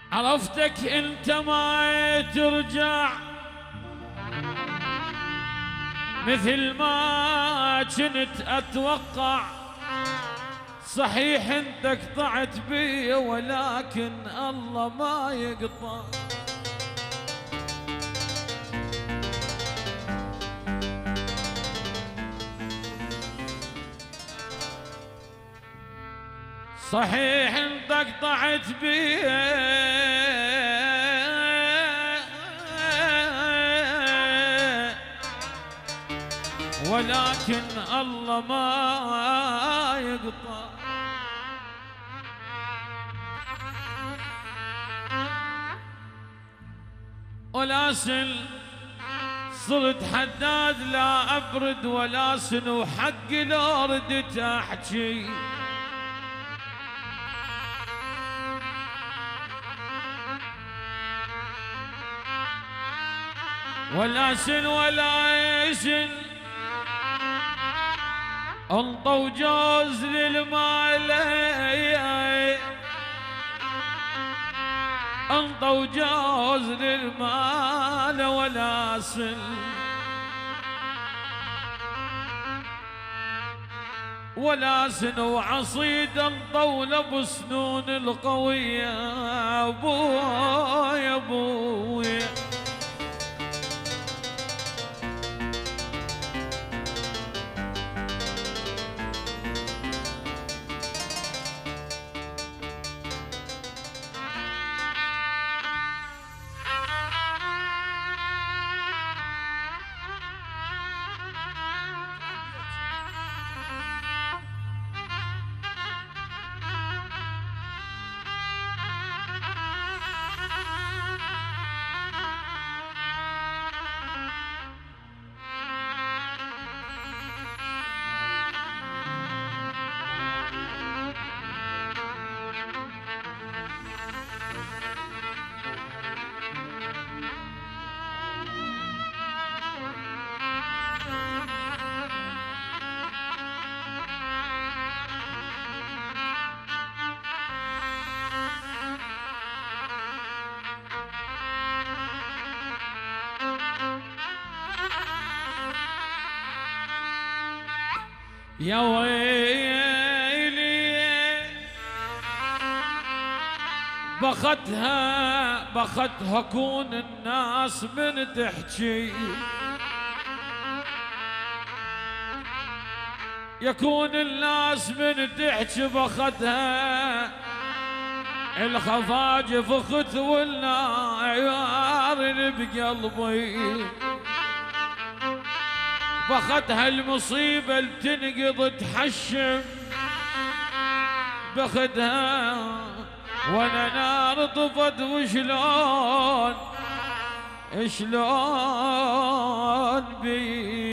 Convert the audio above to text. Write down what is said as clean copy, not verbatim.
عرفتك انت ما ترجع مثل ما كنت اتوقع. صحيح انت قطعت بي ولكن الله ما يقطع. صحيح انت قطعت بي ولكن الله ما يقطع. ولاسن صرت حداد لا ابرد ولاسن وحقي لو ردت احكي. ولاسن ولا يسن انطوا جوز للمال، انطوا جوز للمال ولاسن ولاسن وعصيد انطوا لابو سنون القوية. ابويا ابويا يا ويلي بختها كون الناس من تحكي. يكون الناس من تحكي بختها الخفاجف اخت والنار بقلبي. بختها المصيبة اللي تنقض تحشم بخدها وانا نار طفت. وشلون بي